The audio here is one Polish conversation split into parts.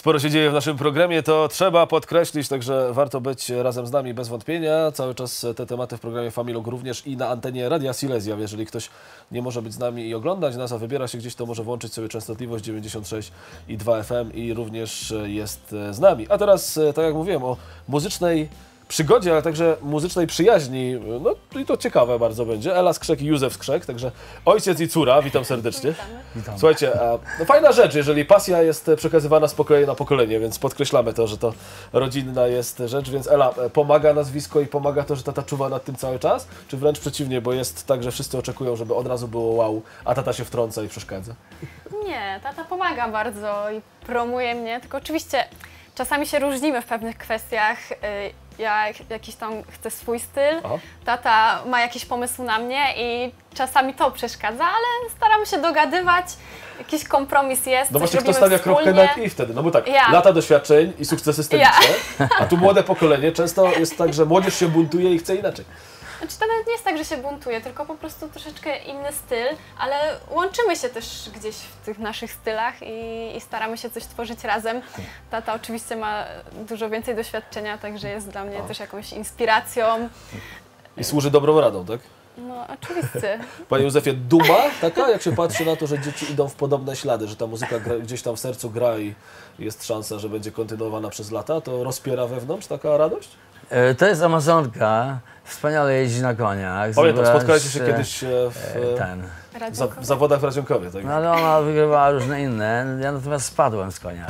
Sporo się dzieje w naszym programie, to trzeba podkreślić, także warto być razem z nami bez wątpienia. Cały czas te tematy w programie Familog również i na antenie Radia Silesia. Jeżeli ktoś nie może być z nami i oglądać nas, a wybiera się gdzieś, to może włączyć sobie częstotliwość 96,2 FM i również jest z nami. A teraz, tak jak mówiłem, o muzycznej przygodzie, ale także muzycznej przyjaźni. No i to ciekawe bardzo będzie. Ela Skrzek i Józef Skrzek, także ojciec i córa. Witam serdecznie. Witam. Słuchajcie, no fajna rzecz, jeżeli pasja jest przekazywana z pokolenia na pokolenie, więc podkreślamy to, że to rodzinna jest rzecz, więc Ela, pomaga nazwisko i pomaga to, że tata czuwa nad tym cały czas? Czy wręcz przeciwnie, bo jest tak, że wszyscy oczekują, żeby od razu było wow, a tata się wtrąca i przeszkadza? Nie, tata pomaga bardzo i promuje mnie, tylko oczywiście czasami się różnimy w pewnych kwestiach. Ja jakiś tam chcę swój styl, tata ma jakiś pomysł na mnie i czasami to przeszkadza, ale staramy się dogadywać, jakiś kompromis jest, No coś właśnie, kto robimy stawia wspólnie. kropkę nad i wtedy, no bo tak, Ja. lata doświadczeń i sukcesy sceniczne, a tu młode pokolenie, często jest tak, że młodzież się buntuje i chce inaczej. Znaczy to nawet nie jest tak, że się buntuje, tylko po prostu troszeczkę inny styl, ale łączymy się też gdzieś w tych naszych stylach i staramy się coś tworzyć razem. Tata oczywiście ma dużo więcej doświadczenia, także jest dla mnie też jakąś inspiracją. I służy dobrą radą, tak? No oczywiście. Panie Józefie, duma taka, jak się patrzy na to, że dzieci idą w podobne ślady, że ta muzyka gdzieś tam w sercu gra i jest szansa, że będzie kontynuowana przez lata, to rozpiera wewnątrz taka radość? To jest Amazonka, wspaniale jeździ na koniach. Pamiętam, spotkaliście się kiedyś w zawodach w Radzionkowie, tak? No ale ona wygrywała różne inne, ja natomiast spadłem z konia.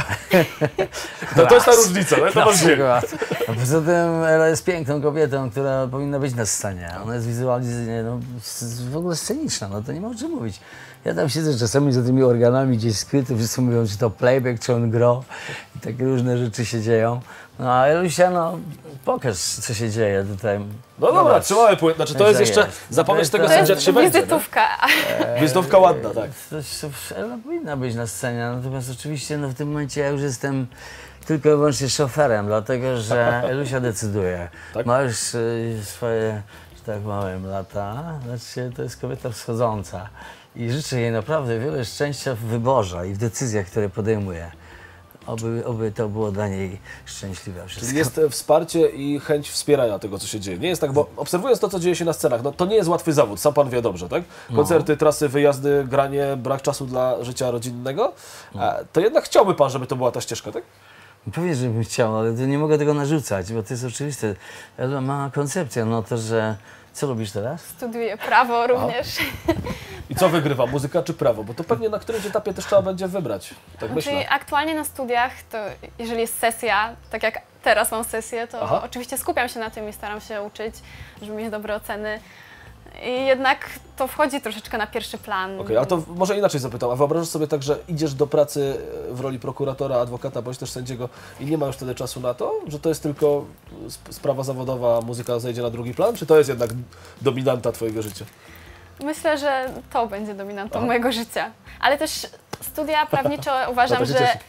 To jest ta różnica, no? To masz A poza tym Ela jest piękną kobietą, która powinna być na scenie. Ona jest wizualnie, no, w ogóle sceniczna, no to nie ma o czym mówić. Ja tam siedzę czasami za tymi organami gdzieś skryty, wszyscy mówią, czy to playback, czy on gro i takie różne rzeczy się dzieją. No a Elusia, no pokaż, co się dzieje tutaj. No dobra, trzymamy płyt, znaczy to jest jeszcze zapowiedź tego, co dziać się będzie. Wizytówka. Wizytówka ładna, tak. Ela powinna być na scenie, natomiast oczywiście no, w tym momencie ja już jestem tylko i wyłącznie szoferem, dlatego że Elusia decyduje. Tak? Ma już swoje, że tak powiem, lata, znaczy to jest kobieta wschodząca i życzę jej naprawdę wiele szczęścia w wyborze i w decyzjach, które podejmuje. Oby to było dla niej szczęśliwe wszystko. Czyli jest wsparcie i chęć wspierania tego, co się dzieje. Nie jest tak, bo obserwując to, co dzieje się na scenach, no to nie jest łatwy zawód, sam pan wie dobrze, tak? Koncerty, trasy, wyjazdy, granie, brak czasu dla życia rodzinnego. To jednak chciałby pan, żeby to była ta ścieżka, tak? Pewnie, że bym chciał, ale nie mogę tego narzucać, bo to jest oczywiste. Ela ma koncepcję, no to, że... Co robisz teraz? Studiuję prawo również. I co wygrywa, muzyka czy prawo? Bo to pewnie na którymś etapie też trzeba będzie wybrać, tak myślę. Czyli aktualnie na studiach, to jeżeli jest sesja, tak jak teraz mam sesję, to oczywiście skupiam się na tym i staram się uczyć, żeby mieć dobre oceny. I jednak to wchodzi troszeczkę na pierwszy plan. Okej, a to może inaczej zapytam. A wyobrażasz sobie tak, że idziesz do pracy w roli prokuratora, adwokata, bądź też sędziego i nie ma już wtedy czasu na to? Że to jest tylko sprawa zawodowa, muzyka zejdzie na drugi plan? Czy to jest jednak dominanta twojego życia? Myślę, że to będzie dominantą mojego życia. Ale też studia prawnicze uważam,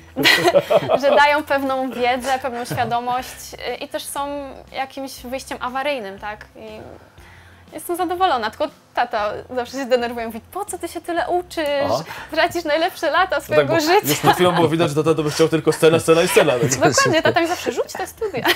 że dają pewną wiedzę, pewną świadomość i też są jakimś wyjściem awaryjnym, tak? I jestem zadowolona, tylko tata zawsze się denerwuje, mówi, po co ty się tyle uczysz, tracisz najlepsze lata swojego życia. Już przed chwilą było widać, że tata by chciał tylko scena, scena i scena. Dokładnie, tata mi zawsze rzuć te studia.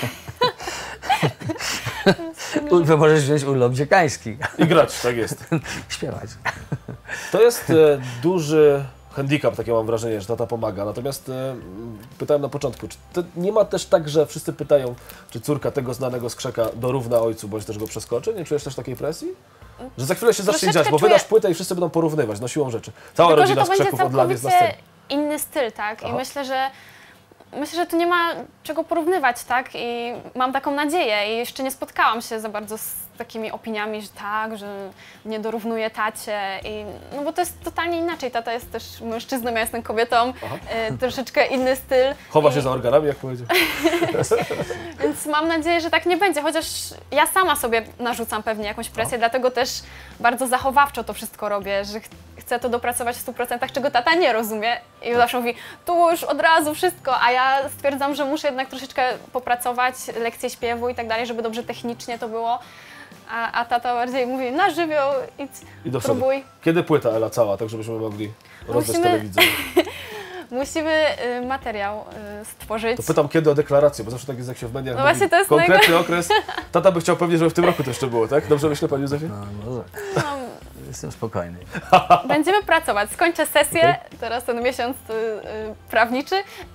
Możesz wziąć urlop dziekański. I grać, tak jest. Śpiewać. To jest duży handicap, takie mam wrażenie, że tata pomaga. Natomiast pytałem na początku, czy to nie ma też tak, że wszyscy pytają, czy córka tego znanego Skrzeka dorówna ojcu, bądź też go przeskoczy? Nie czujesz też takiej presji? Że za chwilę się zacznie dziać, bo wydasz płytę i wszyscy będą porównywać, no siłą rzeczy. Cała Tylko, rodzina że to będzie Skrzeków od lat jest na scenie. inny styl, tak? I myślę, że tu nie ma czego porównywać, tak? I mam taką nadzieję i jeszcze nie spotkałam się za bardzo z takimi opiniami, że tak, że nie dorównuję tacie i no bo to jest totalnie inaczej. Tata jest też mężczyzną, ja jestem kobietą, troszeczkę inny styl. Chowa się za organami, jak powiedział. Więc mam nadzieję, że tak nie będzie, chociaż ja sama sobie narzucam pewnie jakąś presję, dlatego też bardzo zachowawczo to wszystko robię, że chcę to dopracować w 100%, czego tata nie rozumie i zawsze mówi, tu już od razu wszystko, a ja stwierdzam, że muszę jednak troszeczkę popracować, lekcje śpiewu i tak dalej, żeby dobrze technicznie to było, a tata bardziej mówi, na żywioł, idź, I do próbuj. Kiedy płyta Ela cała, tak żebyśmy mogli rozdać telewizję? Musimy materiał stworzyć. To pytam, kiedy o deklarację, bo zawsze tak jest, jak się w mediach No mówi. właśnie to jest Konkretny okres. Tata by chciał pewnie, żeby w tym roku to jeszcze było, tak? Dobrze myślę, panie Józefie? No, może. Jestem spokojny. Będziemy pracować. Skończę sesję, teraz ten miesiąc prawniczy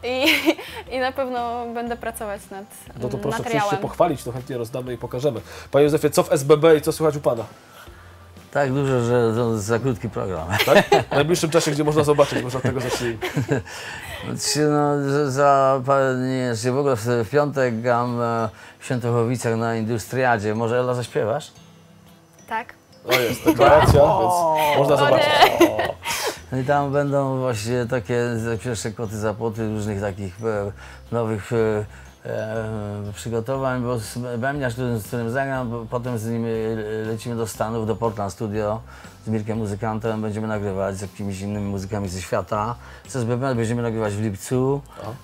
i na pewno będę pracować nad No to proszę materiałem. przyjść się pochwalić, to chętnie rozdamy i pokażemy. Panie Józefie, co w SBB i co słychać u pana? Tak dużo, że to za krótki program. Tak? W najbliższym czasie, gdzie można zobaczyć, może od tego zacznijmy. No, za parę dni, jeszcze w ogóle w piątek gram w Świętochowicach na Industriadzie. Może Ela zaśpiewasz? Tak. O jest, deklaracja, więc można zobaczyć. No i tam będą właśnie takie pierwsze koty za płoty różnych takich nowych przygotowań, bo bębniarz, z którym zagram, potem z nim lecimy do Stanów, do Portland Studio z Mirkiem muzykantem, będziemy nagrywać z jakimiś innymi muzykami ze świata. Z SBB będziemy nagrywać w lipcu,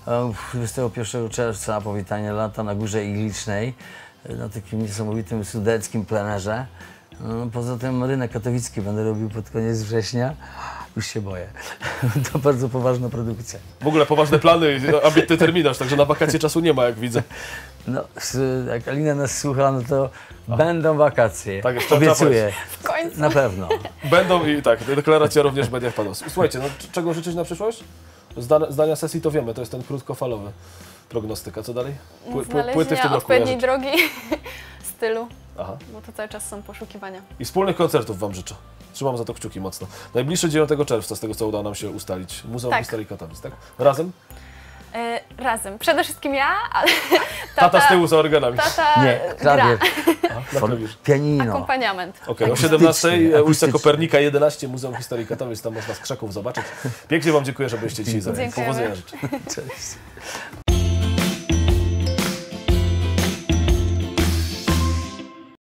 21 czerwca powitanie lata na Górze Iglicznej, na takim niesamowitym sudeckim plenerze. Poza tym rynek katowicki będę robił pod koniec września. Już się boję. To bardzo poważna produkcja. W ogóle poważne plany i ambitny terminarz, także na wakacje czasu nie ma, jak widzę. No, jak Alina nas słucha, no to będą wakacje. Tak jest, trzeba obiecuję. W końcu. Na pewno. Będą i tak, deklaracja również w mediach padła. Słuchajcie, no czego życzyć na przyszłość? Zdania sesji to wiemy, to jest ten krótkofalowy prognostyka. Co dalej? Płyty w tym Znalezienia roku odpowiedniej kojarzycie. drogi, stylu, Aha. bo to cały czas są poszukiwania. I wspólnych koncertów wam życzę. Trzymam za to kciuki mocno. Najbliższy 9 czerwca, z tego co udało nam się ustalić. Muzeum Tak. Historii Katowic, tak? Razem? Razem. Przede wszystkim ja, ale Tata z tyłu za organami. tata Nie, gra, klawier, Na klawisz. pianino. akompaniament. Okej, o Akustyczny, 17 ulica akustyczny. Kopernika 11, Muzeum Historii Katowic, tam można z krzaków zobaczyć. Pięknie wam dziękuję, że byliście dzisiaj ze mną. Dziękujemy. Powodzenia życzę. Cześć.